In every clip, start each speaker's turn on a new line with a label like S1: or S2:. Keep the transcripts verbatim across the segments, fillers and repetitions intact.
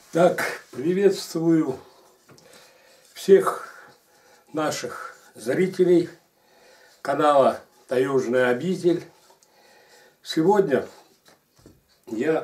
S1: Так, приветствую всех наших зрителей канала «Таежная обитель». Сегодня я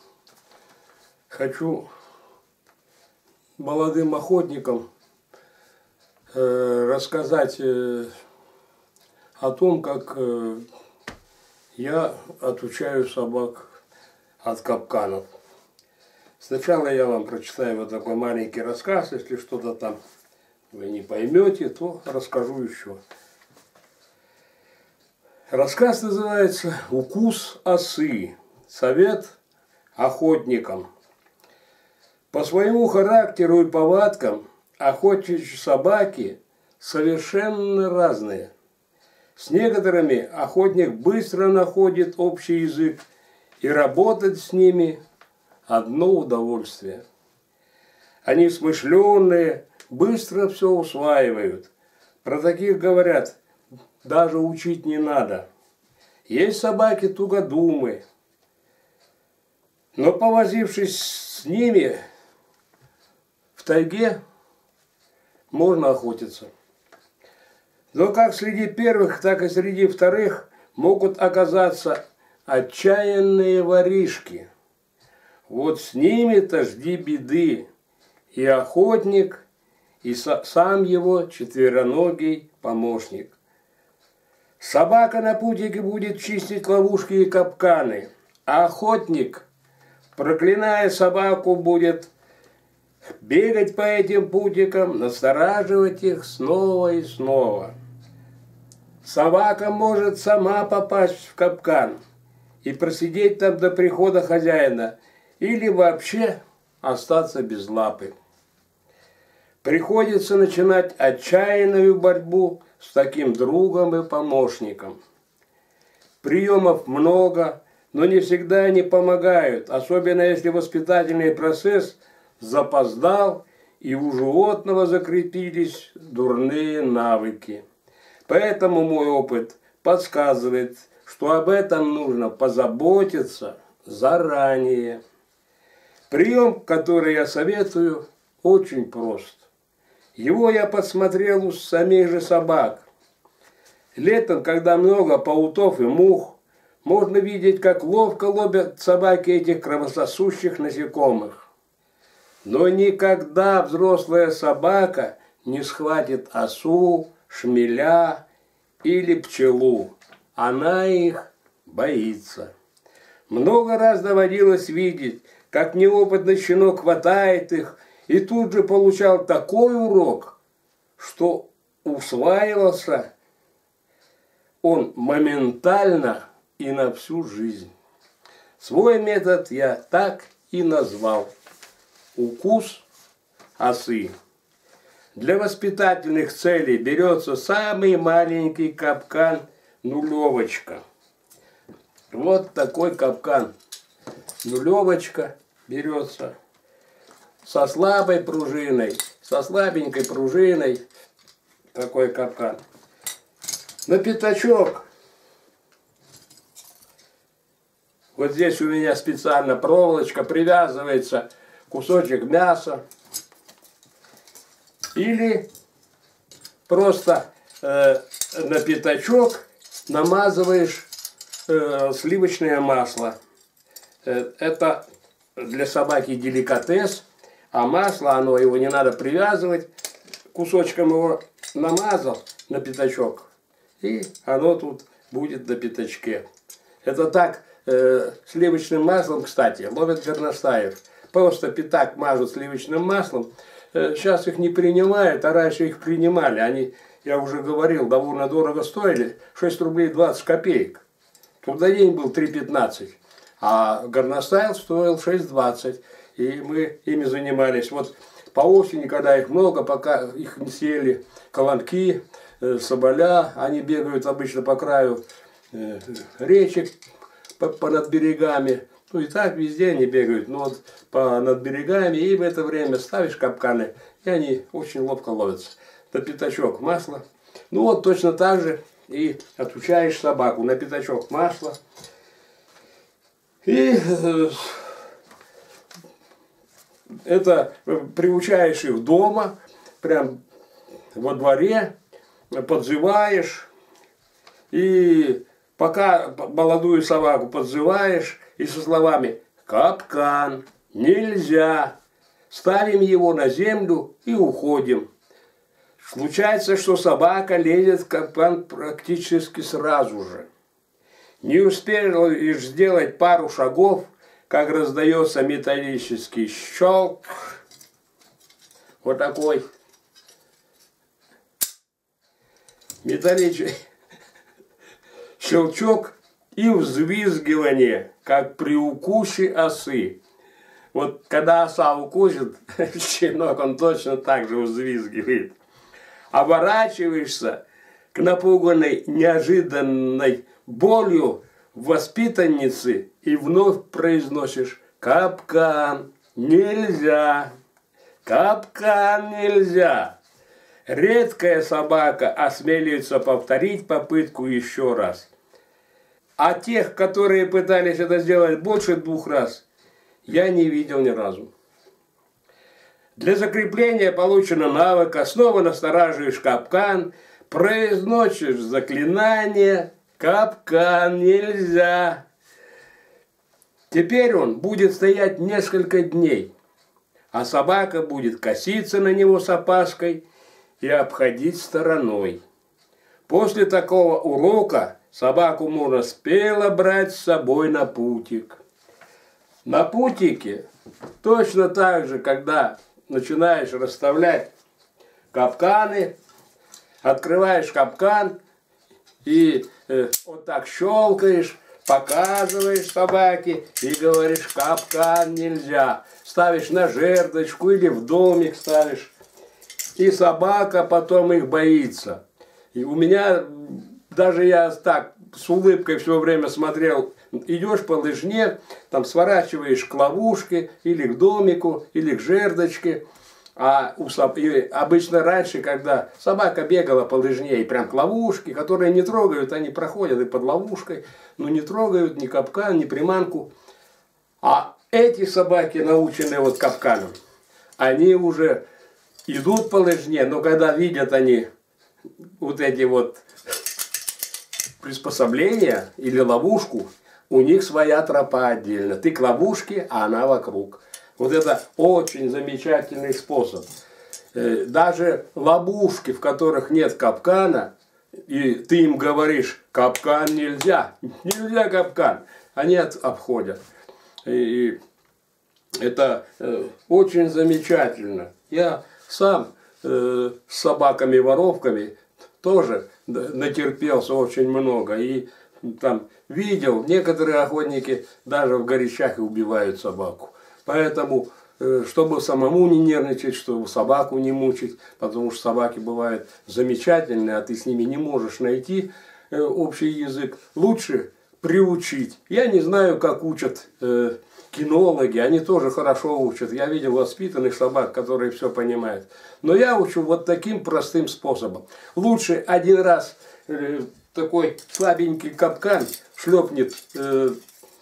S1: хочу молодым охотникам э, рассказать э, о том, как э, я отучаю собак от капканов. Сначала я вам прочитаю вот такой маленький рассказ. Если что-то там вы не поймете, то расскажу еще. Рассказ называется «Укус осы. Совет охотникам». По своему характеру и повадкам охотничьи собаки совершенно разные. С некоторыми охотник быстро находит общий язык, и работать с ними одно удовольствие. Они смышленые, быстро все усваивают. Про таких говорят, даже учить не надо. Есть собаки тугодумы, но повозившись с ними в тайге, можно охотиться. Но как среди первых, так и среди вторых могут оказаться отчаянные воришки. Вот с ними-то жди беды, и охотник, и сам его четвероногий помощник. Собака на путике будет чистить ловушки и капканы, а охотник, проклиная собаку, будет бегать по этим путикам, настораживать их снова и снова. Собака может сама попасть в капкан и просидеть там до прихода хозяина, или вообще остаться без лапы. Приходится начинать отчаянную борьбу с таким другом и помощником. Приемов много, но не всегда они помогают, особенно если воспитательный процесс запоздал и у животного закрепились дурные навыки. Поэтому мой опыт подсказывает, что об этом нужно позаботиться заранее. Прием, который я советую, очень прост. Его я подсмотрел у самих же собак. Летом, когда много пауков и мух, можно видеть, как ловко ловят собаки этих кровососущих насекомых. Но никогда взрослая собака не схватит осу, шмеля или пчелу. Она их боится. Много раз доводилось видеть, как неопытный щенок хватает их и тут же получал такой урок, что усваивался он моментально и на всю жизнь. Свой метод я так и назвал – укус осы. Для воспитательных целей берется самый маленький капкан нулевочка. Вот такой капкан. Нулевочка берется со слабой пружиной, со слабенькой пружиной, такой капкан. На пятачок, вот здесь у меня специально проволочка, привязывается кусочек мяса, или просто э, на пятачок намазываешь э, сливочное масло. Это для собаки деликатес, а масло, оно его не надо привязывать, кусочком его намазал на пятачок, и оно тут будет на пятачке. Это так, э, сливочным маслом, кстати, ловят горностаев. Просто пятак мажут сливочным маслом. Э, сейчас их не принимают, а раньше их принимали. Они, я уже говорил, довольно дорого стоили, шесть рублей двадцать копеек. Трудодень был три пятнадцать. А горностайл стоил шесть двадцать, и мы ими занимались. Вот по осени, когда их много, пока их не съели колонки, э, соболя, они бегают обычно по краю э, речек, по, по над берегами. Ну и так везде они бегают, но вот по над берегами, и в это время ставишь капканы, и они очень ловко ловятся. На пятачок масло. Ну вот точно так же и отучаешь собаку. На пятачок масло. И это приучаешь их дома, прям во дворе, подзываешь, и пока молодую собаку подзываешь, и со словами «капкан», «нельзя», ставим его на землю и уходим. Случается, что собака лезет в капкан практически сразу же. Не успеешь сделать пару шагов, как раздается металлический щелк. Вот такой металлический щелчок и взвизгивание, как при укусе осы. Вот когда оса укусит, щенок, он точно так же взвизгивает. Оборачиваешься к напуганной неожиданной болью воспитанницы и вновь произносишь «капкан, нельзя, капкан, нельзя». Редкая собака осмеливается повторить попытку еще раз. А тех, которые пытались это сделать больше двух раз, я не видел ни разу. Для закрепления полученного навыка снова настораживаешь капкан, произносишь заклинание «капкан, нельзя». Теперь он будет стоять несколько дней, а собака будет коситься на него с опаской и обходить стороной. После такого урока собаку можно смело брать с собой на путик. На путике точно так же, когда начинаешь расставлять капканы, открываешь капкан и э, вот так щелкаешь, показываешь собаке и говоришь «капкан нельзя». Ставишь на жердочку или в домик ставишь. И собака потом их боится. И у меня, даже я так с улыбкой все время смотрел, идешь по лыжне, там сворачиваешь к ловушке, или к домику, или к жердочке. А у соб... и обычно раньше, когда собака бегала по лыжне и прям к ловушке, которые не трогают, они проходят и под ловушкой, но не трогают ни капкан, ни приманку. А эти собаки, наученные вот капканом, они уже идут по лыжне, но когда видят они вот эти вот приспособления или ловушку, у них своя тропа отдельно. Ты к ловушке, а она вокруг. Вот это очень замечательный способ. Даже ловушки, в которых нет капкана, и ты им говоришь «капкан нельзя», «нельзя капкан», они обходят. И это очень замечательно. Я сам с собаками-воровками тоже натерпелся очень много. И там видел, некоторые охотники даже в горячах и убивают собаку. Поэтому, чтобы самому не нервничать, чтобы собаку не мучить, потому что собаки бывают замечательные, а ты с ними не можешь найти общий язык, лучше приучить. Я не знаю, как учат э, кинологи, они тоже хорошо учат. Я видел воспитанных собак, которые все понимают. Но я учу вот таким простым способом. Лучше один раз э, такой слабенький капкан шлепнет э,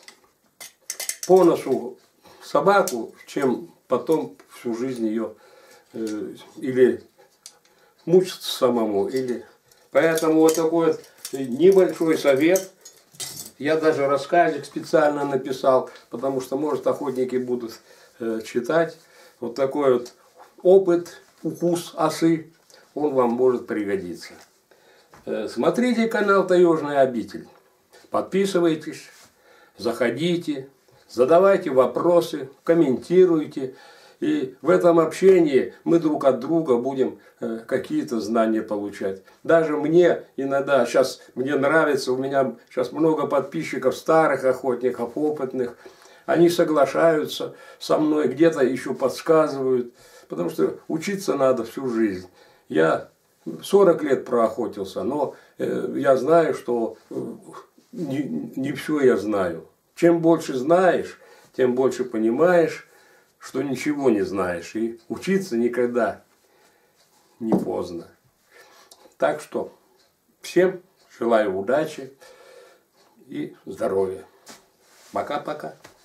S1: по носу собаку, чем потом всю жизнь ее э, или мучиться самому, или... Поэтому вот такой вот небольшой совет. Я даже рассказик специально написал, потому что, может, охотники будут э, читать. Вот такой вот опыт, укус осы, он вам может пригодиться. Э, смотрите канал «Таежная обитель». Подписывайтесь, заходите. Задавайте вопросы, комментируйте. И в этом общении мы друг от друга будем э, какие-то знания получать. Даже мне иногда, сейчас мне нравится, у меня сейчас много подписчиков, старых охотников, опытных. Они соглашаются со мной, где-то еще подсказывают. Потому что учиться надо всю жизнь. Я сорок лет проохотился, но э, я знаю, что э, не, не все я знаю. Чем больше знаешь, тем больше понимаешь, что ничего не знаешь. И учиться никогда не поздно. Так что всем желаю удачи и здоровья. Пока-пока.